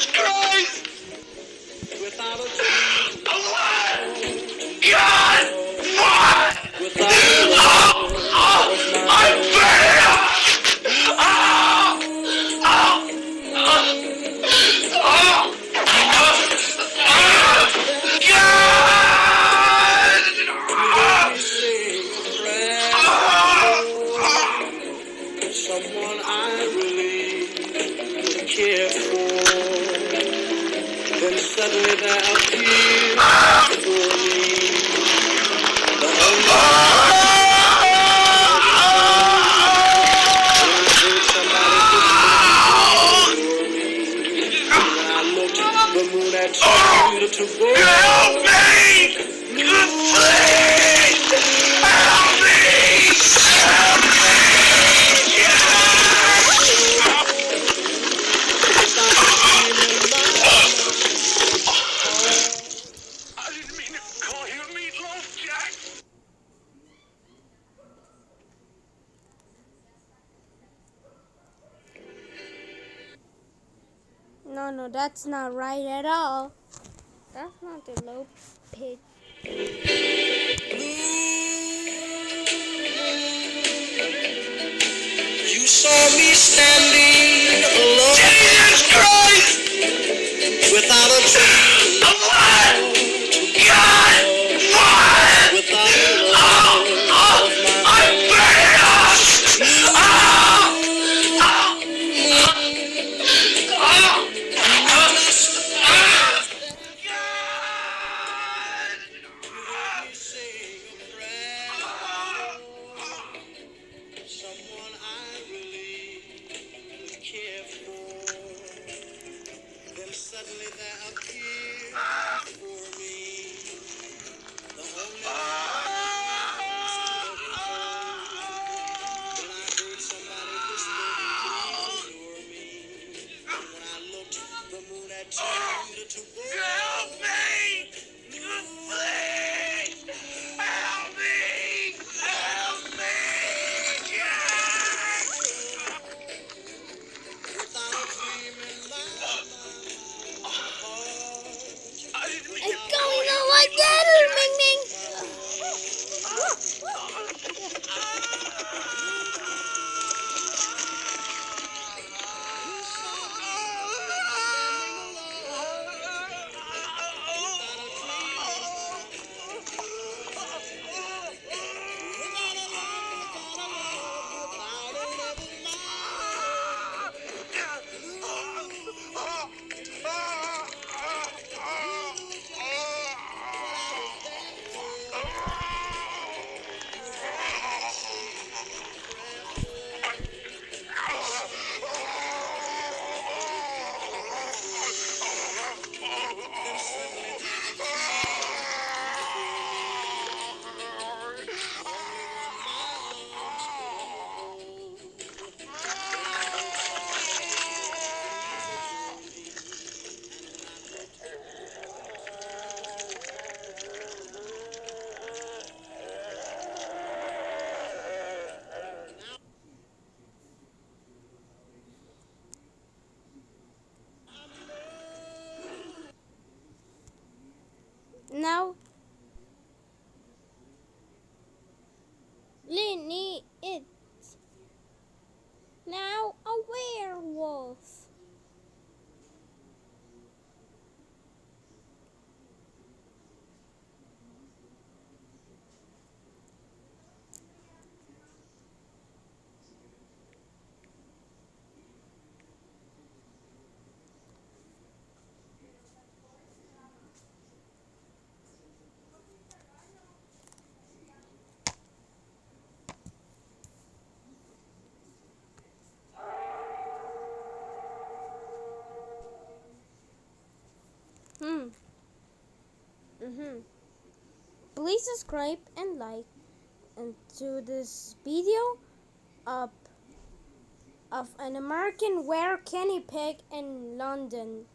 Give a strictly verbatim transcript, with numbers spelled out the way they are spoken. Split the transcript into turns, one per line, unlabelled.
Christ! What? God! What? Oh! Oh! I'm better! Oh! Oh! Oh! Someone I really care for, then suddenly there appears for me the only the moon had turned to gold. Help me! Please! Help me! Help me! I didn't mean to call you meatloaf, Jack.
No, no, that's not right at all. That's not the low pitch.
You saw me standing alone. Jesus Christ! Without a dream. What? God! What? Without a love. Oh, oh, I'm burning up! Oh! Oh! Oh! Someone I really care for, then suddenly there appears for me the only when I heard somebody whisper, please ignore me. And when I looked, the moon had turned to gold. Help me! Please! Help me! Help me!
It's going on like that, Ming Ming. Now, Linny is now a werewolf. Hmm. Mm-hmm. Please subscribe and like into this video of, of an American were guinea pig in London.